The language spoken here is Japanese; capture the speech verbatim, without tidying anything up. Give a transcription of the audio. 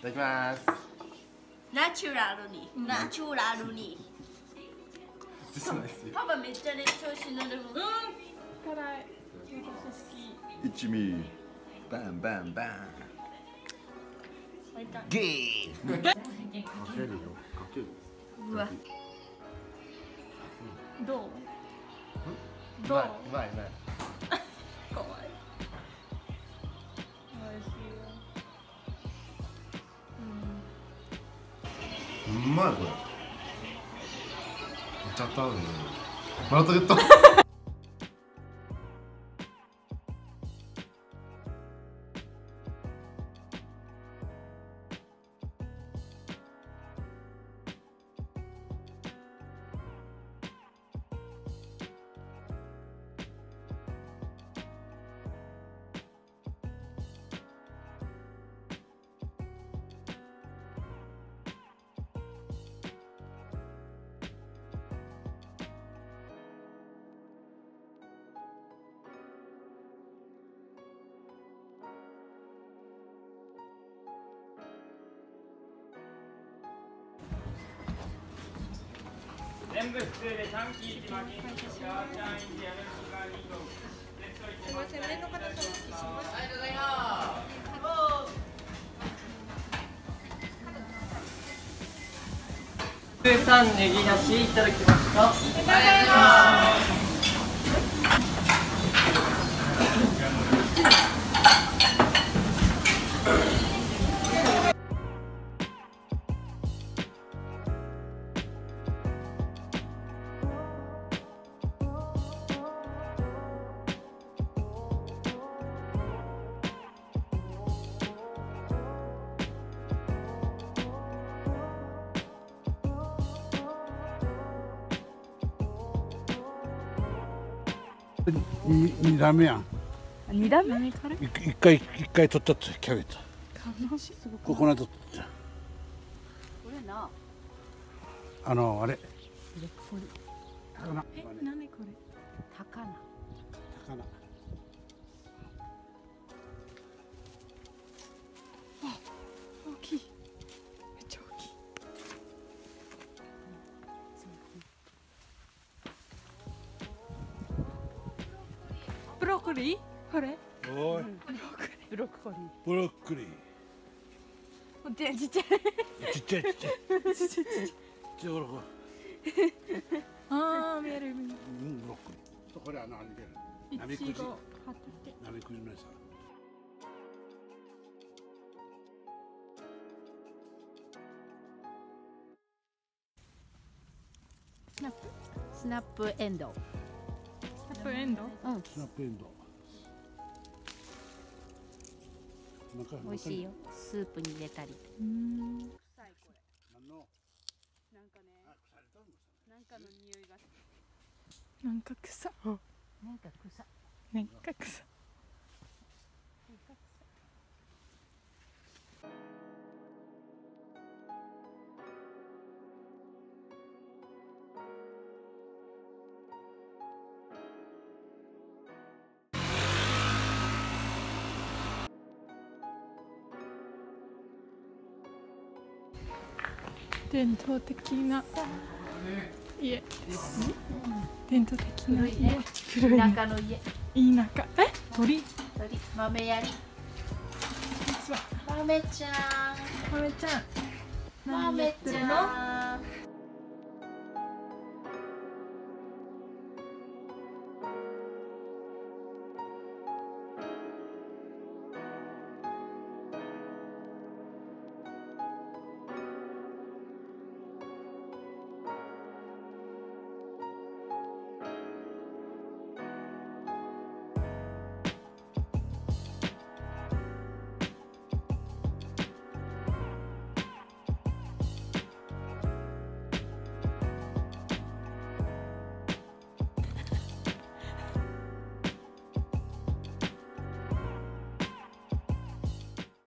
ただきます。 ナチュラルに、ナチュラルに。パパめっちゃね、調子乗るもん。辛い。 一味。バンバンバン。ゲー。かけるよ。かける。 うわ。どう？ どう？うまいうまい。 かわいい。 うまいこれ。めっちゃ合うね。また言った。 全部普通で短期一巻き、ガーチャンインディアメリカリンゴ。すみません、面の方とお聞きします。ありがとうございます。十三ネギなしいただきました。ありがとうございます。 に二段目やん。 二段目？ 一回一回取ったってキャベツ。ここの後取った。これな。 あのあれ。 高菜。え、何これ？高菜。 高菜。 あ、大きい。めっちゃ大きい。ブロッコリー？これ？ おい。 ブロッコリー。 ブロッコリー。 ちっちゃい。 ちっちゃいちっちゃい。ちっちゃいちっちゃい。ほらほら。 ああ、見える見える。 うん、ブロッコリー。これあのあれで。ナメクジ。ナメクジのやつ。 スナップ？スナップエンドウ。スナップエンドウ？うん。 スナップエンドウ。 美味しいよ。スープに入れたり。うん。臭いこれ。なんの？なんかね。なんかの匂いが。なんか臭。なんか臭。なんか臭。伝統的な家です。伝統的な家。古いね。田舎の家。田舎。え？鳥？鳥。豆やり。豆ちゃん。豆ちゃん。豆ちゃん。